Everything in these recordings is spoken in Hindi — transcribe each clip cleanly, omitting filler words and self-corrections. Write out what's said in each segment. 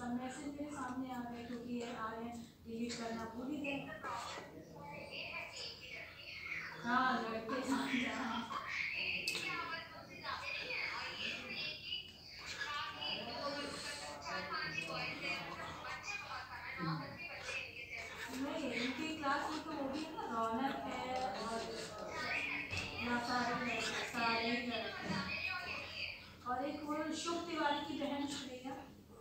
सब मैसेज मेरे सामने आ रहे हैं क्योंकि ये आ रहे हैं डिलीट करना भूल ही गए। हाँ लड़के नहीं इनकी क्लास में तो वो भी है ना, रौनक है और सारे और एक वो शुभ तिवारी की बहन श्रेया।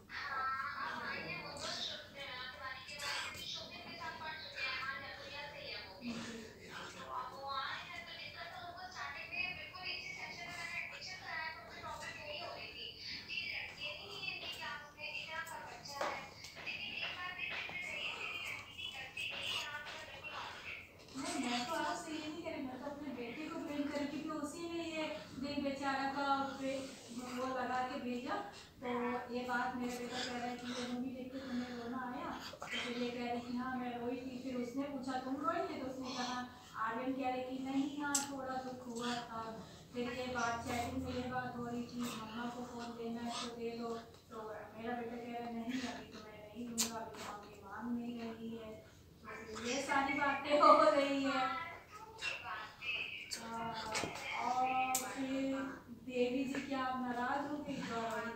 मैं तो आपसे ये नहीं करी, मैं तो अपने बेटे को ब्लेम करी क्योंकि उसी ने ये दिन बेचारा का वो लगा के भेजा। तो ये बात मेरा बेटा कह रहा है कि ये मूवी देख के तुम्हें रोना आया, तो फिर ये कह रही कि हाँ मैं रोई थी। फिर उसने पूछा तुम रोई थी, तो उसने कहा, आर्यन कह रहे कि नहीं हाँ थोड़ा दुख हुआ था। फिर ये बात चैटिंग में ये बात हो रही थी, मम्मा को फ़ोन देना है तो दे दो। तो मेरा बेटा कह रहा है नहीं अभी तो मैं नहीं दूँगा, अभी तो मम्मी मांग नहीं रही है। तो ये सारी बातें हो रही है। और फिर देवी जी क्या आप नाराज हो गई?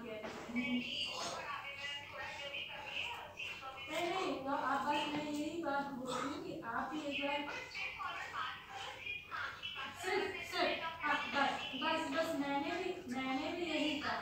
नहीं तो आप बस मैं यही बात बोल रही हूँ कि आप ही एक बार सिर्फ हाँ बस मैंने भी यही कहा।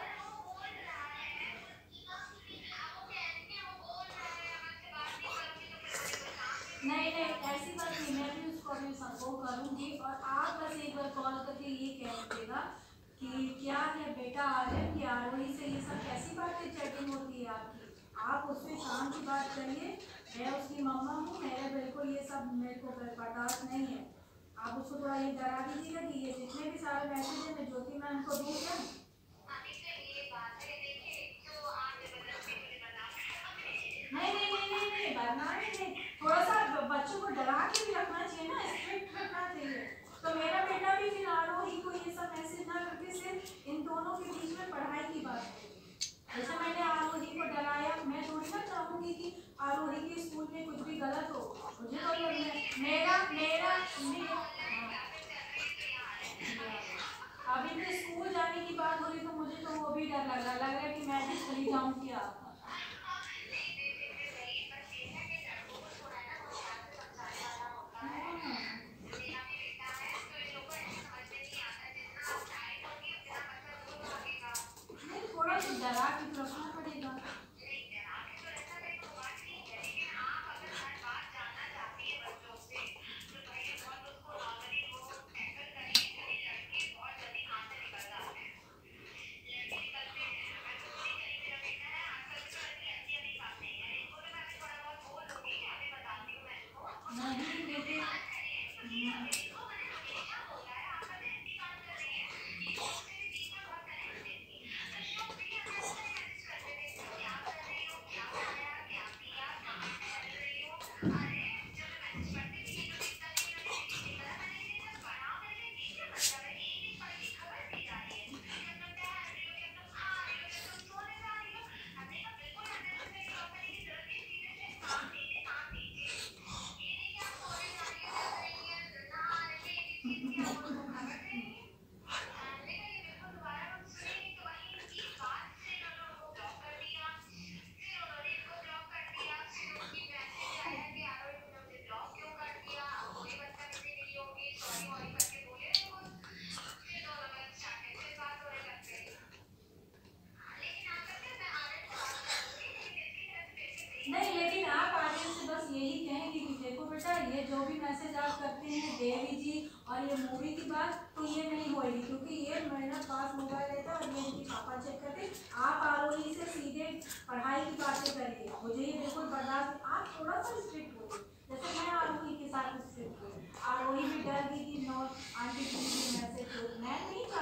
नहीं ऐसी बात नहीं, मैं भी उसको अभी सपोर्ट करूँगी। और आप बस एक बार कॉल करके ये कह दीजिएगा कि क्या है बेटा आर्यन की आरोही से ये सब कैसी बातें चैटिंग होती है आपकी। आप उससे काम की बात करिए, मैं उसकी मम्मा हूँ, मेरे बिल्कुल ये सब मेरे को बर्दाश्त नहीं है। आप उसको थोड़ा ये डरा दीजिएगा कि ये जितने भी सारे मैसेज हैं मैं ज्योति मैम को दूँ क्या? नहीं बदनामी नहीं, थोड़ा सा बच्चों को डरा के भी रखना चाहिए ना, स्ट्रिक्ट रखना चाहिए। तो मेरा बेटा भी फिर आरोही को ये सब मैसेज ना करके सिर्फ इन दोनों के बीच में पढ़ाई की बात है। जैसे मैंने आरोही को डराया, मैं थोड़ी ना चाहूँगी कि आरोही के स्कूल में कुछ भी गलत हो। मुझे तो मेरा अभी भी स्कूल जाने की बात हो रही तो मुझे तो वो भी डर लग रहा है कि मैं भी चली जाऊँ क्या। थोड़ा तो डरा के रखना पड़ेगा। नहीं लेकिन आप आर्यन से बस यही कहेंगे कि देखो बेटा ये जो भी मैसेज आप करते हैं देवी जी और ये मूवी की बात तो ये नहीं होएगी क्योंकि ये मेरा पास मोबाइल रहता है और ये इनकी पापा चेक करते। आप आरोही से सीधे पढ़ाई की बातें करिए, मुझे ये बिल्कुल बर्दाश्त। आप थोड़ा सा स्ट्रिक्ट होइए जैसे मैं आरोही के साथ स्ट्रिक्ट हूँ। आरोही भी डर गई कि नो आंटी प्लीज मैसेज मैं नहीं